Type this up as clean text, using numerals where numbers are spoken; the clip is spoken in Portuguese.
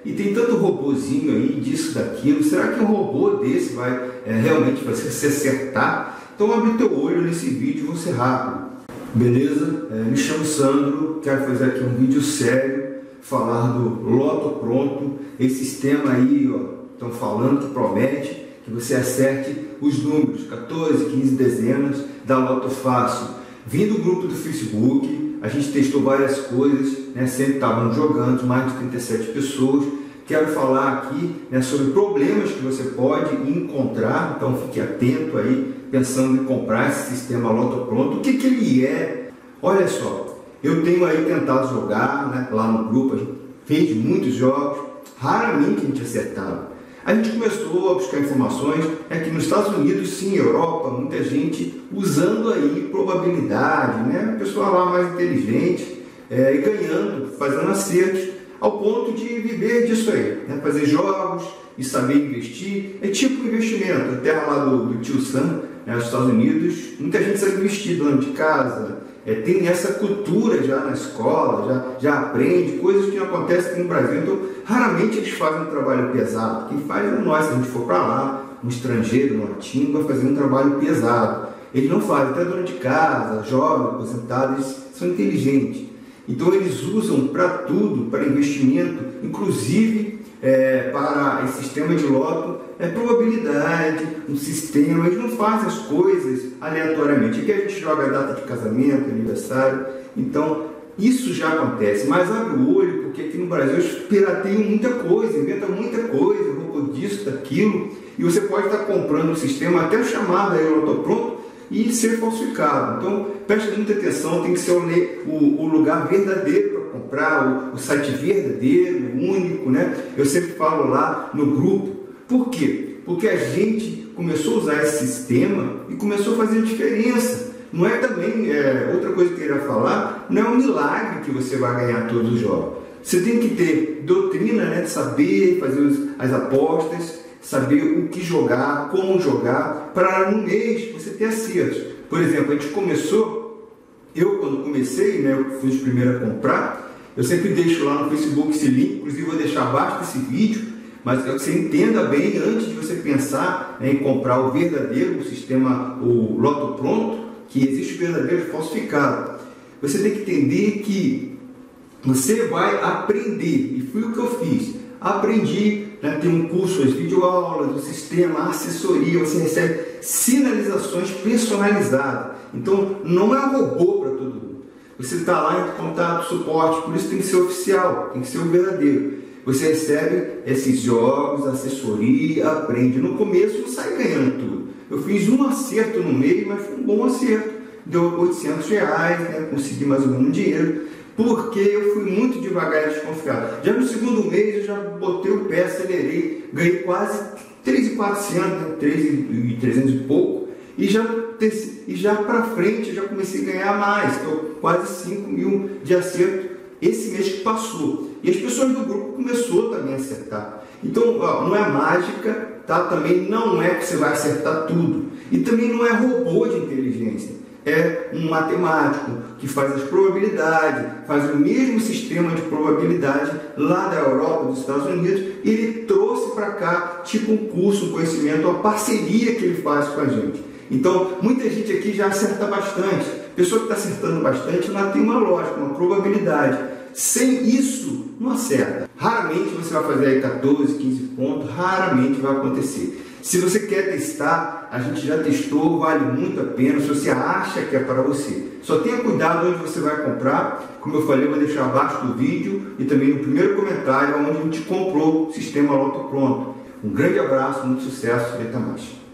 E tem tanto robozinho aí, disso, daquilo. Será que um robô desse vai realmente fazer se acertar? Então abre teu olho nesse vídeo, vou ser rápido. Beleza? Me chamo Sandro, quero fazer aqui um vídeo sério, falar do Loto Pronto, esse sistema aí, ó, estão falando que promete que você acerte os números, 14, 15 dezenas da Loto Fácil. Vim do grupo do Facebook, a gente testou várias coisas, né? Sempre estavam jogando, mais de 37 pessoas. Quero falar aqui, né, sobre problemas que você pode encontrar, então fique atento aí, pensando em comprar esse sistema Loto Pronto. O que ele é? Olha só, eu tenho aí tentado jogar, né, lá no grupo, a gente fez muitos jogos, raramente a gente acertava. A gente começou a buscar informações que nos Estados Unidos, sim, Europa, muita gente usando aí probabilidade, né? O pessoal lá mais inteligente, e ganhando, fazendo acertos, ao ponto de viver disso aí, né? Fazer jogos e saber investir. É tipo investimento, a terra lá do tio Sam, né, nos Estados Unidos, muita gente sabe investir dentro de casa, tem essa cultura já na escola, já aprende coisas que não acontecem aqui no Brasil. Então, raramente eles fazem um trabalho pesado. Quem faz é nós, se a gente for para lá, um estrangeiro, um latino, vai fazer um trabalho pesado. Eles não fazem, até dona de casa, jovem, aposentado, eles são inteligentes. Então, eles usam para tudo, para investimento, inclusive para esse sistema de loto, probabilidade, um sistema. Eles não fazem as coisas aleatoriamente. Aqui a gente joga a data de casamento, aniversário. Então, isso já acontece. Mas abre o olho, porque aqui no Brasil eles pirateiam muita coisa, inventam muita coisa, robô disso, daquilo. E você pode estar comprando um sistema, até o chamado aí, o Loto Pronto, e ser falsificado. Então, preste muita atenção, tem que ser o lugar verdadeiro para comprar, o site verdadeiro, único, né? Eu sempre falo lá no grupo. Por quê? Porque a gente começou a usar esse sistema e começou a fazer a diferença. Não é também, outra coisa que eu queria falar, não é um milagre que você vai ganhar todos os jogos. Você tem que ter doutrina, né, de saber fazer as apostas, saber o que jogar, como jogar, para no mês você ter acertos. Por exemplo, a gente começou, eu quando comecei, né, eu fui o primeiro a comprar, eu sempre deixo lá no Facebook esse link, inclusive vou deixar abaixo desse vídeo, mas que você entenda bem antes de você pensar, né, em comprar o verdadeiro, o sistema, o Loto Pronto, que existe o verdadeiro falsificado. Você tem que entender que você vai aprender, e foi o que eu fiz. Aprendi, né, tem um curso, as videoaulas, o sistema, a assessoria, você recebe sinalizações personalizadas. Então, não é um robô para todo mundo. Você está lá em contato, suporte, por isso tem que ser oficial, tem que ser o verdadeiro. Você recebe esses jogos, assessoria, aprende. No começo não sai ganhando tudo. Eu fiz um acerto no meio, mas foi um bom acerto. Deu R$800, né, consegui mais ou menos um dinheiro. Porque eu fui muito devagar e desconfiado. Já no segundo mês eu já botei o pé, acelerei, ganhei quase 3.400, né? 3.300 e pouco, e já para frente eu já comecei a ganhar mais, estou quase 5.000 de acerto esse mês que passou. E as pessoas do grupo começaram também a acertar. Então, ó, não é mágica, tá? Também não é que você vai acertar tudo. E também não é robô de inteligência. É um matemático que faz as probabilidades, faz o mesmo sistema de probabilidade lá da Europa, dos Estados Unidos, e ele trouxe para cá, tipo um curso, um conhecimento, uma parceria que ele faz com a gente. Então, muita gente aqui já acerta bastante. A pessoa que está acertando bastante, ela tem uma lógica, uma probabilidade. Sem isso, não acerta. Raramente você vai fazer aí 14, 15 pontos, raramente vai acontecer. Se você quer testar, a gente já testou, vale muito a pena, se você acha que é para você. Só tenha cuidado onde você vai comprar, como eu falei, eu vou deixar abaixo do vídeo e também no primeiro comentário onde a gente comprou o sistema Loto Pronto. Um grande abraço, muito sucesso e até mais.